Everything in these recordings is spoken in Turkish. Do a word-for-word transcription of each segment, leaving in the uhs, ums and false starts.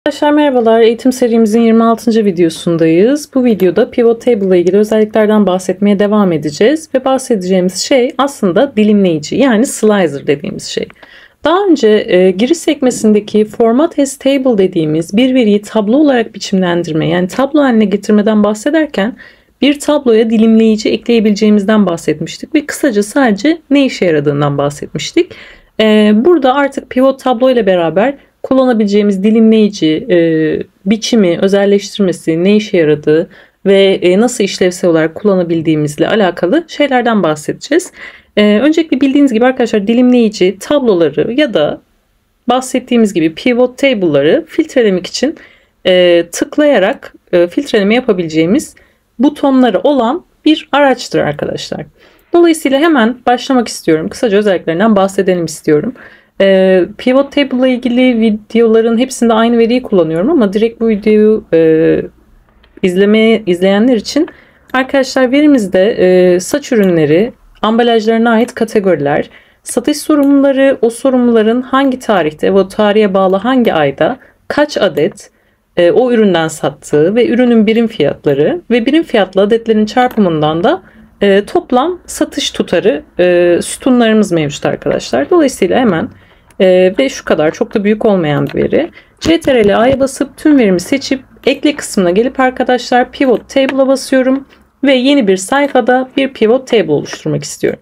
Arkadaşlar merhabalar. Eğitim serimizin yirmi altıncı videosundayız. Bu videoda Pivot Table ile ilgili özelliklerden bahsetmeye devam edeceğiz. Ve bahsedeceğimiz şey aslında dilimleyici, yani slicer dediğimiz şey. Daha önce e, giriş sekmesindeki Format as Table dediğimiz bir veriyi tablo olarak biçimlendirme, yani tablo haline getirmeden bahsederken bir tabloya dilimleyici ekleyebileceğimizden bahsetmiştik. Ve kısaca sadece ne işe yaradığından bahsetmiştik. E, burada artık pivot tablo ile beraber kullanabileceğimiz dilimleyici, e, biçimi, özelleştirmesi, ne işe yaradığı ve e, nasıl işlevsel olarak kullanabildiğimizle alakalı şeylerden bahsedeceğiz. E, öncelikle bildiğiniz gibi arkadaşlar, dilimleyici tabloları ya da bahsettiğimiz gibi pivot table'ları filtrelemek için e, tıklayarak e, filtreleme yapabileceğimiz butonları olan bir araçtır arkadaşlar. Dolayısıyla hemen başlamak istiyorum. Kısaca özelliklerinden bahsedelim istiyorum. Ee, Pivot Table ile ilgili videoların hepsinde aynı veriyi kullanıyorum ama direkt bu videoyu e, izlemeye izleyenler için arkadaşlar, verimizde e, saç ürünleri, ambalajlarına ait kategoriler, satış sorumluları, o sorumluların hangi tarihte ve o tarihe bağlı hangi ayda kaç adet e, o üründen sattığı ve ürünün birim fiyatları ve birim fiyatlı adetlerin çarpımından da e, toplam satış tutarı e, sütunlarımız mevcut arkadaşlar. Dolayısıyla hemen Ee, ve şu kadar çok da büyük olmayan bir veri. Ctrl A'ya basıp tüm verimi seçip ekle kısmına gelip arkadaşlar Pivot Table'a basıyorum ve yeni bir sayfada bir Pivot Table oluşturmak istiyorum.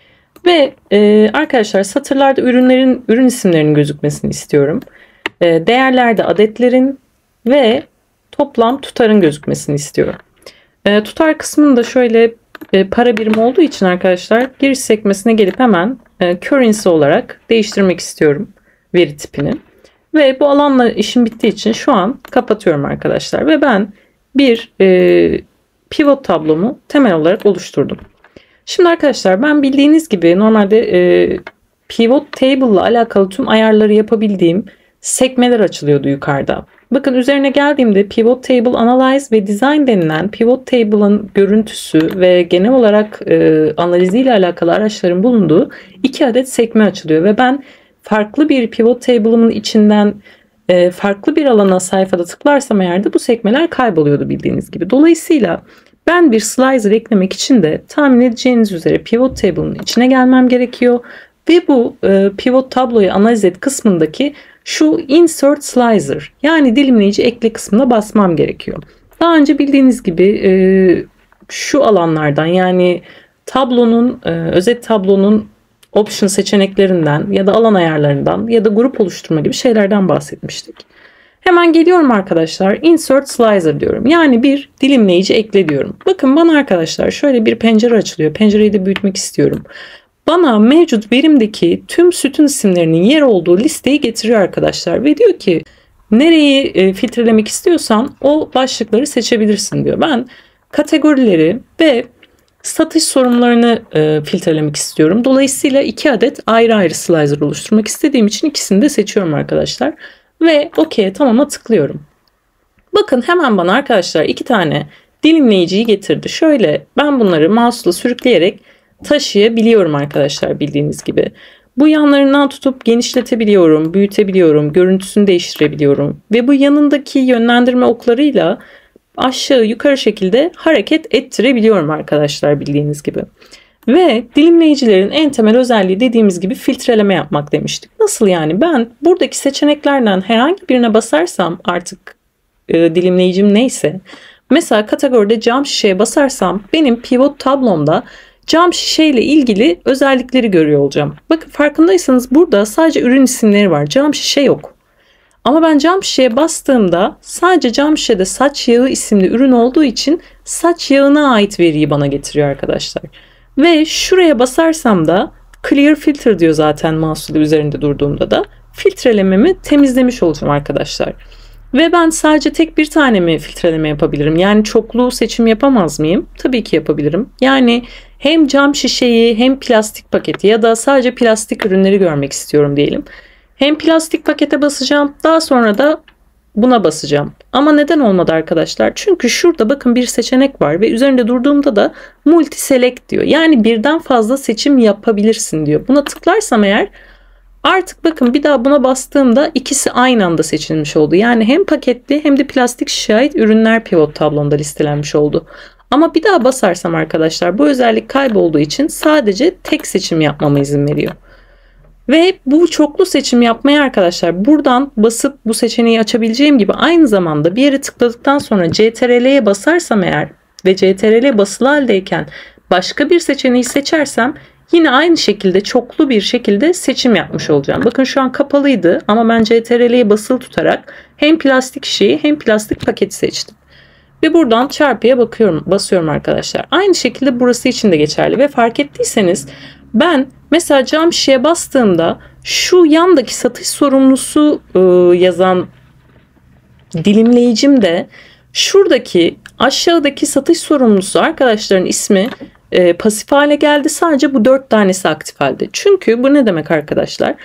Ve e, arkadaşlar satırlarda ürünlerin ürün isimlerinin gözükmesini istiyorum. E, değerlerde adetlerin ve toplam tutarın gözükmesini istiyorum. E, tutar kısmını da şöyle e, para birimi olduğu için arkadaşlar giriş sekmesine gelip hemen e, currency olarak değiştirmek istiyorum veri tipini. Ve bu alanla işim bittiği için şu an kapatıyorum arkadaşlar. Ve ben bir e, pivot tablomu temel olarak oluşturdum. Şimdi arkadaşlar, ben bildiğiniz gibi normalde e, pivot table ile alakalı tüm ayarları yapabildiğim sekmeler açılıyordu yukarıda. Bakın, üzerine geldiğimde Pivot Table Analyze ve Design denilen Pivot Table'ın görüntüsü ve genel olarak e, analiziyle alakalı araçların bulunduğu iki adet sekme açılıyor. Ve ben farklı bir Pivot Table'ımın içinden e, farklı bir alana sayfada tıklarsam eğer de bu sekmeler kayboluyordu bildiğiniz gibi. Dolayısıyla ben bir slicer eklemek için de tahmin edeceğiniz üzere Pivot Table'ın içine gelmem gerekiyor. Ve bu e, Pivot tabloyu analiz et kısmındaki şu Insert Slicer, yani dilimleyici ekle kısmına basmam gerekiyor. Daha önce bildiğiniz gibi e, şu alanlardan, yani tablonun, e, özet tablonun option seçeneklerinden ya da alan ayarlarından ya da grup oluşturma gibi şeylerden bahsetmiştik. Hemen geliyorum arkadaşlar, Insert Slicer diyorum. Yani bir dilimleyici ekle diyorum. Bakın bana arkadaşlar şöyle bir pencere açılıyor. Pencereyi de büyütmek istiyorum. Bana mevcut verimdeki tüm sütun isimlerinin yer olduğu listeyi getiriyor arkadaşlar. Ve diyor ki nereyi e, filtrelemek istiyorsan o başlıkları seçebilirsin diyor. Ben kategorileri ve satış sorumlularını e, filtrelemek istiyorum. Dolayısıyla iki adet ayrı ayrı slicer oluşturmak istediğim için ikisini de seçiyorum arkadaşlar. Ve OK, tamam'a tıklıyorum. Bakın hemen bana arkadaşlar iki tane dilimleyiciyi getirdi. Şöyle ben bunları mouse'la sürükleyerek taşıyabiliyorum arkadaşlar, bildiğiniz gibi. Bu yanlarından tutup genişletebiliyorum, büyütebiliyorum, görüntüsünü değiştirebiliyorum. Ve bu yanındaki yönlendirme oklarıyla aşağı yukarı şekilde hareket ettirebiliyorum arkadaşlar, bildiğiniz gibi. Ve dilimleyicilerin en temel özelliği dediğimiz gibi filtreleme yapmak demiştik. Nasıl yani? Ben buradaki seçeneklerden herhangi birine basarsam, artık e, dilimleyicim neyse, mesela kategoride cam şişeye basarsam benim pivot tablomda cam şişe ile ilgili özellikleri görüyor olacağım. Bakın, farkındaysanız burada sadece ürün isimleri var. Cam şişe yok. Ama ben cam şişeye bastığımda sadece cam şişede saç yağı isimli ürün olduğu için saç yağına ait veriyi bana getiriyor arkadaşlar. Ve şuraya basarsam da Clear Filter diyor zaten mouse'la üzerinde durduğumda da. Filtrelememi temizlemiş olacağım arkadaşlar. Ve ben sadece tek bir tane mi filtreleme yapabilirim? Yani çoklu seçim yapamaz mıyım? Tabii ki yapabilirim. Yani hem cam şişeyi hem plastik paketi ya da sadece plastik ürünleri görmek istiyorum diyelim. Hem plastik pakete basacağım, daha sonra da buna basacağım. Ama neden olmadı arkadaşlar? Çünkü şurada bakın bir seçenek var ve üzerinde durduğumda da Multi Select diyor. Yani birden fazla seçim yapabilirsin diyor. Buna tıklarsam eğer Artık bakın bir daha buna bastığımda ikisi aynı anda seçilmiş oldu. Yani hem paketli hem de plastik şişeye ait ürünler pivot tablomda listelenmiş oldu. Ama bir daha basarsam arkadaşlar bu özellik kaybolduğu için sadece tek seçim yapmama izin veriyor. Ve bu çoklu seçim yapmaya arkadaşlar buradan basıp bu seçeneği açabileceğim gibi aynı zamanda bir yere tıkladıktan sonra C T R L'ye basarsam eğer ve C T R L basılı haldeyken başka bir seçeneği seçersem yine aynı şekilde çoklu bir şekilde seçim yapmış olacağım. Bakın şu an kapalıydı ama ben C T R L'ye basılı tutarak hem plastik şişeyi hem plastik paketi seçtim. Ve buradan çarpıya bakıyorum, basıyorum arkadaşlar. Aynı şekilde burası için de geçerli ve fark ettiyseniz ben mesela cam şişeye bastığımda şu yandaki satış sorumlusu e, yazan dilimleyicim de şuradaki aşağıdaki satış sorumlusu arkadaşların ismi e, pasif hale geldi. Sadece bu dört tanesi aktif halde. Çünkü bu ne demek arkadaşlar?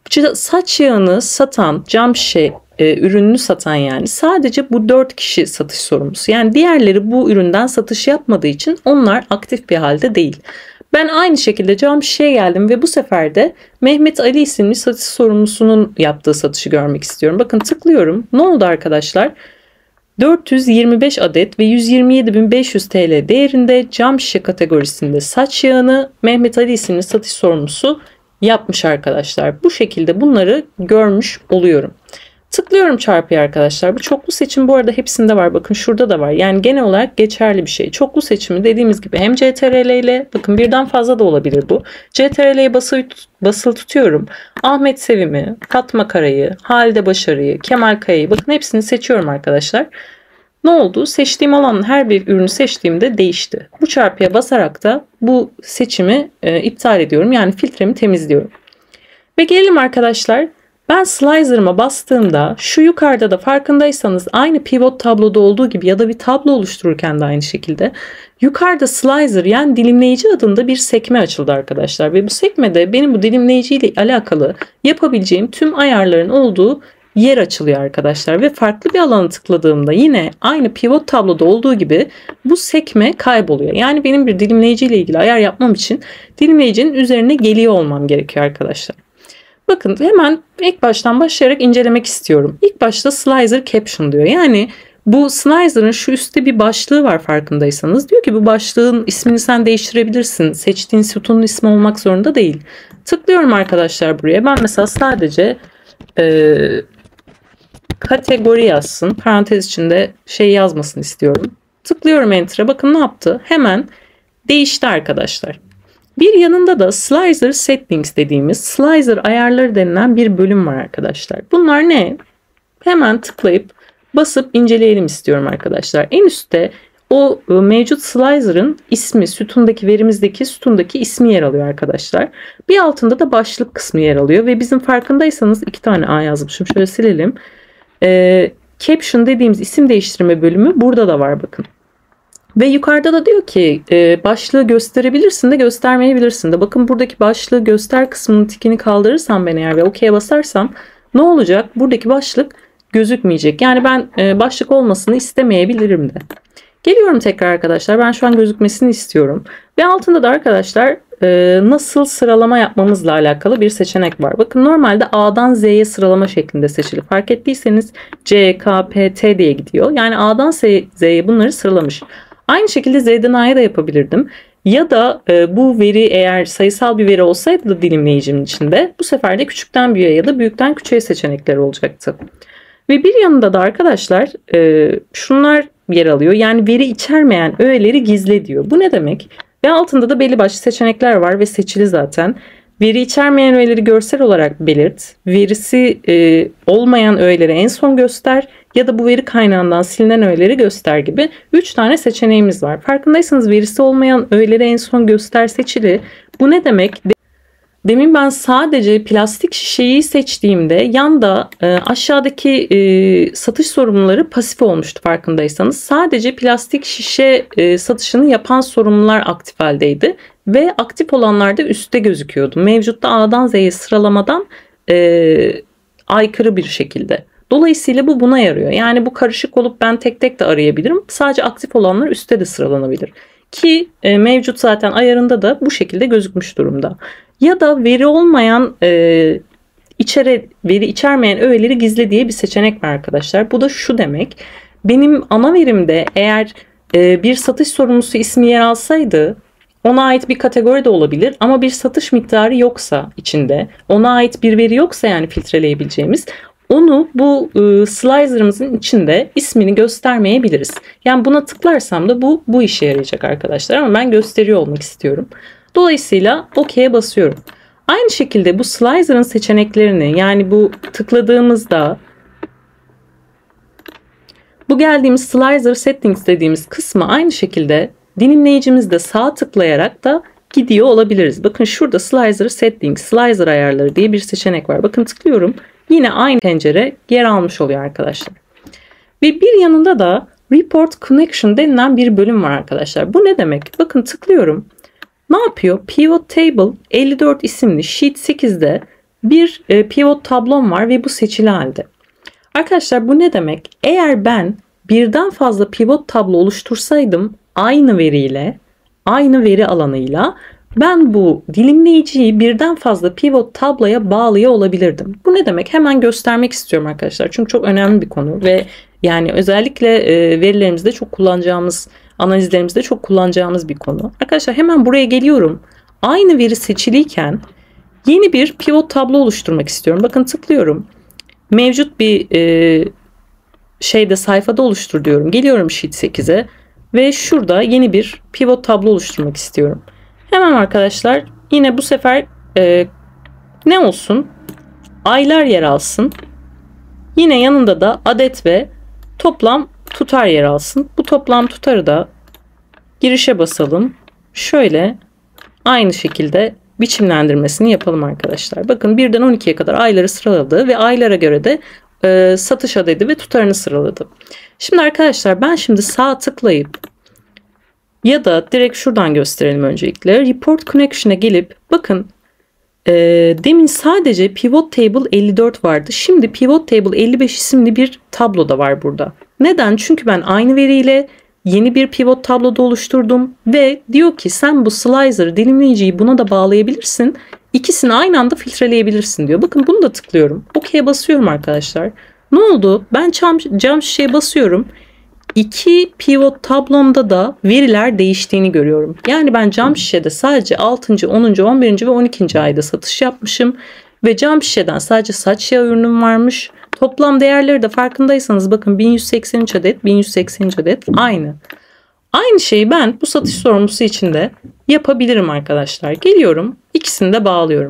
Saç yağını satan cam şişe e, ürününü satan yani sadece bu dört kişi satış sorumlusu. Yani diğerleri bu üründen satış yapmadığı için onlar aktif bir halde değil. Ben aynı şekilde cam şişeye geldim ve bu sefer de Mehmet Ali isimli satış sorumlusunun yaptığı satışı görmek istiyorum. Bakın tıklıyorum. Ne oldu arkadaşlar? dört yüz yirmi beş adet ve yüz yirmi yedi bin beş yüz T L değerinde cam şişe kategorisinde saç yağını Mehmet Ali isimli satış sorumlusu yapmış arkadaşlar. Bu şekilde bunları görmüş oluyorum. Tıklıyorum çarpıya arkadaşlar. Bu çoklu seçim bu arada hepsinde var. Bakın şurada da var. Yani genel olarak geçerli bir şey. Çoklu seçimi dediğimiz gibi hem C T R L ile bakın birden fazla da olabilir bu. C T R L'ye basılı, basılı tutuyorum. Ahmet Sevim'i, Fatma Kara'yı, Halide Başarı'yı, Kemal Kaya'yı bakın hepsini seçiyorum arkadaşlar. Ne oldu? Seçtiğim alanın her bir ürünü seçtiğimde değişti. Bu çarpıya basarak da bu seçimi e, iptal ediyorum. Yani filtremi temizliyorum. Ve gelelim arkadaşlar. Ben slicer'ıma bastığımda şu yukarıda da farkındaysanız aynı pivot tabloda olduğu gibi ya da bir tablo oluştururken de aynı şekilde yukarıda slicer yani dilimleyici adında bir sekme açıldı arkadaşlar. Ve bu sekmede benim bu dilimleyici ile alakalı yapabileceğim tüm ayarların olduğu yer açılıyor arkadaşlar. Ve farklı bir alana tıkladığımda yine aynı pivot tabloda olduğu gibi bu sekme kayboluyor. Yani benim bir dilimleyici ile ilgili ayar yapmam için dilimleyicinin üzerine geliyor olmam gerekiyor arkadaşlar. Bakın hemen ilk baştan başlayarak incelemek istiyorum. İlk başta slicer caption diyor. Yani bu slicer'ın şu üstte bir başlığı var farkındaysanız. Diyor ki bu başlığın ismini sen değiştirebilirsin. Seçtiğin sütunun ismi olmak zorunda değil. Tıklıyorum arkadaşlar buraya. Ben mesela sadece e, kategori yazsın. Parantez içinde şey yazmasını istiyorum. Tıklıyorum enter'a. Bakın ne yaptı? Hemen değişti arkadaşlar. Bir yanında da slicer settings dediğimiz slicer ayarları denilen bir bölüm var arkadaşlar. Bunlar ne? Hemen tıklayıp basıp inceleyelim istiyorum arkadaşlar. En üstte o mevcut slicer'ın ismi, sütundaki verimizdeki sütundaki ismi yer alıyor arkadaşlar. Bir altında da başlık kısmı yer alıyor ve bizim farkındaysanız iki tane A yazmışım. Şöyle silelim. Ee, caption dediğimiz isim değiştirme bölümü burada da var bakın. Ve yukarıda da diyor ki e, başlığı gösterebilirsin de göstermeyebilirsin de. Bakın buradaki başlığı göster kısmının tikini kaldırırsam ben eğer ve okey'e basarsam ne olacak? Buradaki başlık gözükmeyecek. Yani ben e, başlık olmasını istemeyebilirim de. Geliyorum tekrar arkadaşlar. Ben şu an gözükmesini istiyorum. Ve altında da arkadaşlar e, nasıl sıralama yapmamızla alakalı bir seçenek var. Bakın normalde A'dan Z'ye sıralama şeklinde seçili. Fark ettiyseniz C, K, P, T diye gidiyor. Yani A'dan Z'ye bunları sıralamış. Aynı şekilde Z'den A'ya da yapabilirdim. Ya da e, bu veri eğer sayısal bir veri olsaydı da dilimleyicimin içinde bu sefer de küçükten büyüğe ya da büyükten küçüğe seçenekleri olacaktı. Ve bir yanında da arkadaşlar e, şunlar yer alıyor. Yani veri içermeyen öğeleri gizle diyor. Bu ne demek? Ve altında da belli başlı seçenekler var ve seçili zaten. Veri içermeyen öğeleri görsel olarak belirt. Verisi e, olmayan öğeleri en son göster. Ya da bu veri kaynağından silinen öğeleri göster gibi üç tane seçeneğimiz var. Farkındaysanız verisi olmayan öğeleri en son göster seçili. Bu ne demek? Demin ben sadece plastik şişeyi seçtiğimde yanda e, aşağıdaki e, satış sorumluları pasif olmuştu farkındaysanız. Sadece plastik şişe e, satışını yapan sorumlular aktif haldeydi. Ve aktif olanlar da üstte gözüküyordu. Mevcutta A'dan Z'ye sıralamadan e, aykırı bir şekilde. Dolayısıyla bu buna yarıyor. Yani bu karışık olup ben tek tek de arayabilirim. Sadece aktif olanlar üstte de sıralanabilir. Ki e, mevcut zaten ayarında da bu şekilde gözükmüş durumda. Ya da veri olmayan e, içere, veri içermeyen öğeleri gizle diye bir seçenek var arkadaşlar. Bu da şu demek. Benim ana verimde eğer e, bir satış sorumlusu ismi yer alsaydı ona ait bir kategori de olabilir ama bir satış miktarı yoksa içinde, ona ait bir veri yoksa yani filtreleyebileceğimiz, onu bu e, slicer'ımızın içinde ismini göstermeyebiliriz. Yani buna tıklarsam da bu bu işe yarayacak arkadaşlar ama ben gösteriyor olmak istiyorum. Dolayısıyla OK'ye basıyorum. Aynı şekilde bu slicer'ın seçeneklerini, yani bu tıkladığımızda bu geldiğimiz slicer settings dediğimiz kısmı aynı şekilde dilimleyicimizde sağ tıklayarak da gidiyor olabiliriz. Bakın şurada slicer settings, slicer ayarları diye bir seçenek var. Bakın tıklıyorum. Yine aynı pencere yer almış oluyor arkadaşlar. Ve bir yanında da report connection denilen bir bölüm var arkadaşlar. Bu ne demek? Bakın tıklıyorum. Ne yapıyor? Pivot table elli dört isimli sheet sekizde bir pivot tablom var ve bu seçili halde. Arkadaşlar bu ne demek? Eğer ben birden fazla pivot tablo oluştursaydım aynı veriyle, aynı veri alanıyla ben bu dilimleyiciyi birden fazla pivot tabloya bağlıyor olabilirdim. Bu ne demek? Hemen göstermek istiyorum arkadaşlar. Çünkü çok önemli bir konu ve yani özellikle verilerimizde çok kullanacağımız, analizlerimizde çok kullanacağımız bir konu. Arkadaşlar hemen buraya geliyorum. Aynı veri seçiliyken yeni bir pivot tablo oluşturmak istiyorum. Bakın tıklıyorum. Mevcut bir e, şeyde sayfada oluştur diyorum. Geliyorum sheet sekize ve şurada yeni bir pivot tablo oluşturmak istiyorum. Hemen arkadaşlar yine bu sefer e, ne olsun? Aylar yer alsın. Yine yanında da adet ve toplam tutar yer alsın. Bu toplam tutarı da girişe basalım. Şöyle aynı şekilde biçimlendirmesini yapalım arkadaşlar. Bakın birden on ikiye kadar ayları sıraladı ve aylara göre de e, satış adedi ve tutarını sıraladı. Şimdi arkadaşlar ben şimdi sağ tıklayıp ya da direkt şuradan gösterelim öncelikle. Report Connection'a gelip bakın e, demin sadece Pivot Table elli dört vardı. Şimdi Pivot Table elli beş isimli bir tablo da var burada. Neden? Çünkü ben aynı veriyle yeni bir pivot tabloda oluşturdum ve diyor ki sen bu slicer dilimleyiciyi buna da bağlayabilirsin. İkisini aynı anda filtreleyebilirsin diyor. Bakın bunu da tıklıyorum. OK'ye basıyorum arkadaşlar. Ne oldu? Ben cam, cam şişeye basıyorum. İki pivot tablomda da veriler değiştiğini görüyorum. Yani ben cam şişede sadece altıncı, onuncu, on birinci ve on ikinci ayda satış yapmışım. Ve cam şişeden sadece saç yağı ürünüm varmış. Toplam değerleri de farkındaysanız bakın bin yüz seksen üç adet, bin yüz seksen üç adet aynı. Aynı şeyi ben bu satış sorumlusu için de yapabilirim arkadaşlar. Geliyorum, ikisini de bağlıyorum.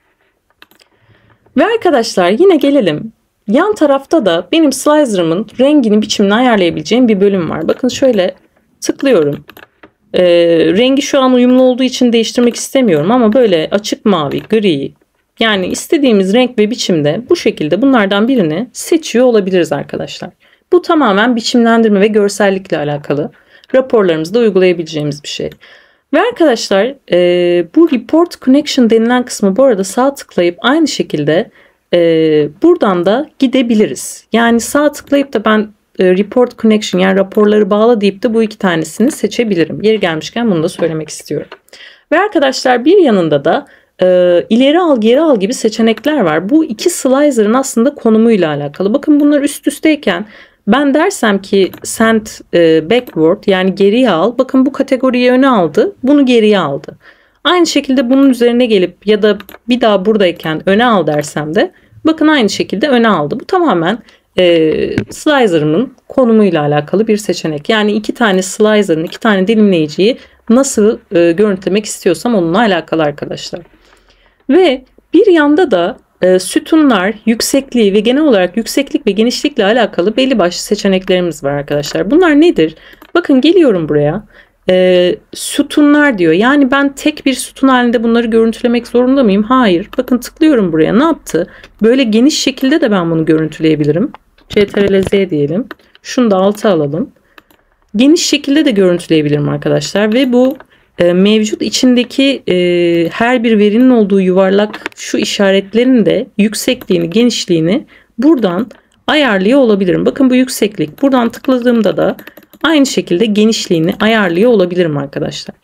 Ve arkadaşlar yine gelelim. Yan tarafta da benim slicer'ımın rengini, biçimini ayarlayabileceğim bir bölüm var. Bakın şöyle tıklıyorum. Ee, rengi şu an uyumlu olduğu için değiştirmek istemiyorum ama böyle açık mavi, gri, yani istediğimiz renk ve biçimde bu şekilde bunlardan birini seçiyor olabiliriz arkadaşlar. Bu tamamen biçimlendirme ve görsellikle alakalı. Raporlarımızda uygulayabileceğimiz bir şey. Ve arkadaşlar e, bu Report Connection denilen kısmı bu arada sağ tıklayıp aynı şekilde e, buradan da gidebiliriz. Yani sağ tıklayıp da ben e, Report Connection yani raporları bağla deyip de bu iki tanesini seçebilirim. Yeri gelmişken bunu da söylemek istiyorum. Ve arkadaşlar bir yanında da e, ileri al geri al gibi seçenekler var. Bu iki slicer'ın aslında konumuyla alakalı. Bakın bunlar üst üsteyken ben dersem ki send e, backward yani geriye al. Bakın bu kategoriyi öne aldı. Bunu geriye aldı. Aynı şekilde bunun üzerine gelip ya da bir daha buradayken öne al dersem de bakın aynı şekilde öne aldı. Bu tamamen e, slicer'ımın konumuyla alakalı bir seçenek. Yani iki tane slicer'ın, iki tane dilimleyiciyi nasıl e, görüntülemek istiyorsam onunla alakalı arkadaşlar. Ve bir yanda da e, sütunlar, yüksekliği ve genel olarak yükseklik ve genişlikle alakalı belli başlı seçeneklerimiz var arkadaşlar. Bunlar nedir? Bakın geliyorum buraya. E, sütunlar diyor. Yani ben tek bir sütun halinde bunları görüntülemek zorunda mıyım? Hayır. Bakın tıklıyorum buraya. Ne yaptı? Böyle geniş şekilde de ben bunu görüntüleyebilirim. Ctrl Z diyelim. Şunu da alta alalım. Geniş şekilde de görüntüleyebilirim arkadaşlar. Ve bu e, mevcut içindeki e, her bir verinin olduğu yuvarlak şu işaretlerin de yüksekliğini, genişliğini buradan ayarlıyor olabilirim. Bakın bu yükseklik. Buradan tıkladığımda da aynı şekilde genişliğini ayarlıyor olabilirim arkadaşlar.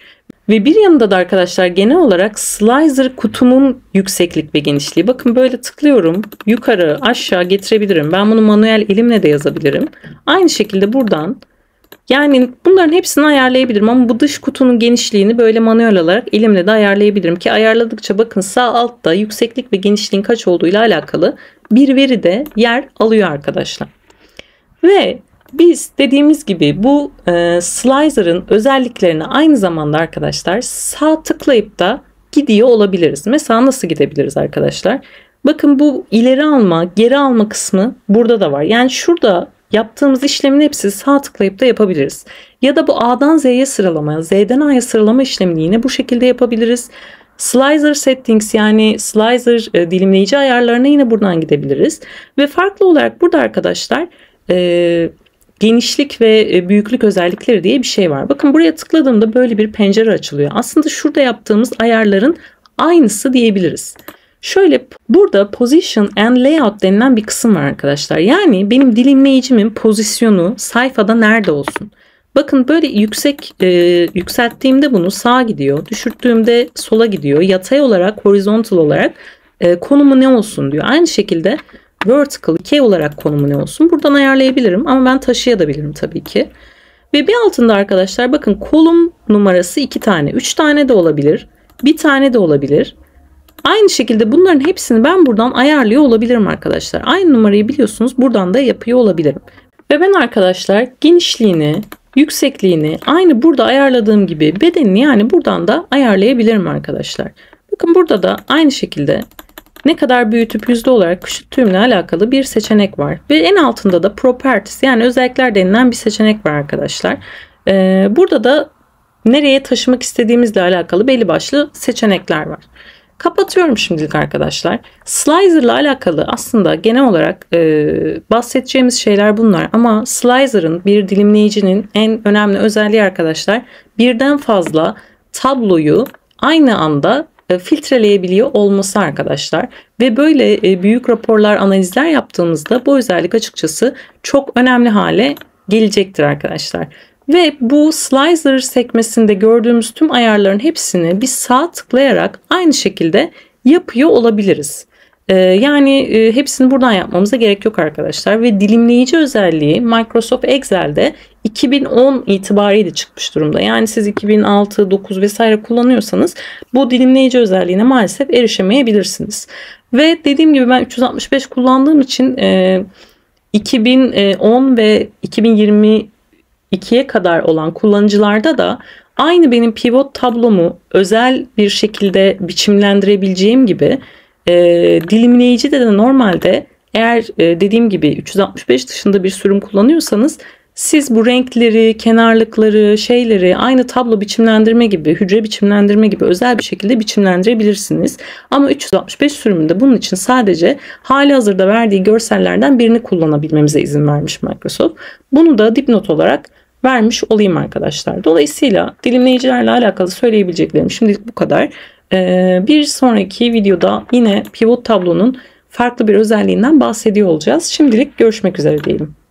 Ve bir yanında da arkadaşlar genel olarak slicer kutumun yükseklik ve genişliği. Bakın böyle tıklıyorum. Yukarı aşağı getirebilirim. Ben bunu manuel elimle de yazabilirim. Aynı şekilde buradan, yani bunların hepsini ayarlayabilirim ama bu dış kutunun genişliğini böyle manuel olarak elimle de ayarlayabilirim ki ayarladıkça bakın sağ altta yükseklik ve genişliğin kaç olduğu ile alakalı bir veri de yer alıyor arkadaşlar. Ve biz dediğimiz gibi bu e, slicer'ın özelliklerini aynı zamanda arkadaşlar sağ tıklayıp da gidiyor olabiliriz. Mesela nasıl gidebiliriz arkadaşlar? Bakın bu ileri alma, geri alma kısmı burada da var. Yani şurada yaptığımız işlemin hepsi sağ tıklayıp da yapabiliriz. Ya da bu A'dan Z'ye sıralama, Z'den A'ya sıralama işlemini yine bu şekilde yapabiliriz. Slicer settings, yani slicer e, dilimleyici ayarlarına yine buradan gidebiliriz. Ve farklı olarak burada arkadaşlar e, genişlik ve e, büyüklük özellikleri diye bir şey var. Bakın buraya tıkladığımda böyle bir pencere açılıyor. Aslında şurada yaptığımız ayarların aynısı diyebiliriz. Şöyle burada position and layout denilen bir kısım var arkadaşlar. Yani benim dilimleyicimin pozisyonu sayfada nerede olsun? Bakın böyle yüksek e, yükselttiğimde bunu sağa gidiyor. Düşürttüğümde sola gidiyor. Yatay olarak, horizontal olarak e, konumu ne olsun diyor. Aynı şekilde vertical, dikey olarak konumu ne olsun? Buradan ayarlayabilirim ama ben taşıyabilirim tabii ki. Ve bir altında arkadaşlar bakın kolum numarası iki tane, üç tane de olabilir. Bir tane de olabilir. Aynı şekilde bunların hepsini ben buradan ayarlıyor olabilirim arkadaşlar. Aynı numarayı biliyorsunuz, buradan da yapıyor olabilirim. Ve ben arkadaşlar genişliğini, yüksekliğini aynı burada ayarladığım gibi bedenini yani buradan da ayarlayabilirim arkadaşlar. Bakın burada da aynı şekilde ne kadar büyütüp yüzde olarak küçülttüğümle alakalı bir seçenek var. Ve en altında da properties, yani özellikler denilen bir seçenek var arkadaşlar. Ee, burada da nereye taşımak istediğimizle alakalı belli başlı seçenekler var. Kapatıyorum şimdilik arkadaşlar. Slicer ile alakalı aslında genel olarak e, bahsedeceğimiz şeyler bunlar. Ama Slicer'ın bir dilimleyicinin en önemli özelliği arkadaşlar birden fazla tabloyu aynı anda e, filtreleyebiliyor olması arkadaşlar. Ve böyle e, büyük raporlar, analizler yaptığımızda bu özellik açıkçası çok önemli hale gelecektir arkadaşlar. Ve bu slicer sekmesinde gördüğümüz tüm ayarların hepsini biz sağ tıklayarak aynı şekilde yapıyor olabiliriz. Ee, yani e, hepsini buradan yapmamıza gerek yok arkadaşlar. Ve dilimleyici özelliği Microsoft Excel'de iki bin on itibariyle çıkmış durumda. Yani siz iki bin altı, dokuz vesaire kullanıyorsanız bu dilimleyici özelliğine maalesef erişemeyebilirsiniz. Ve dediğim gibi ben üç yüz altmış beş kullandığım için e, iki bin on ve iki bin yirmi ikiye kadar olan kullanıcılarda da aynı benim pivot tablomu özel bir şekilde biçimlendirebileceğim gibi e, dilimleyici de, de normalde eğer e, dediğim gibi üç yüz altmış beş dışında bir sürüm kullanıyorsanız siz bu renkleri, kenarlıkları, şeyleri aynı tablo biçimlendirme gibi, hücre biçimlendirme gibi özel bir şekilde biçimlendirebilirsiniz. Ama üç yüz altmış beş sürümünde bunun için sadece hali hazırda verdiği görsellerden birini kullanabilmemize izin vermiş Microsoft. Bunu da dipnot olarak vermiş olayım arkadaşlar. Dolayısıyla dilimleyicilerle alakalı söyleyebileceklerim şimdilik bu kadar. Ee, bir sonraki videoda yine pivot tablonun farklı bir özelliğinden bahsediyor olacağız. Şimdilik görüşmek üzere diyelim.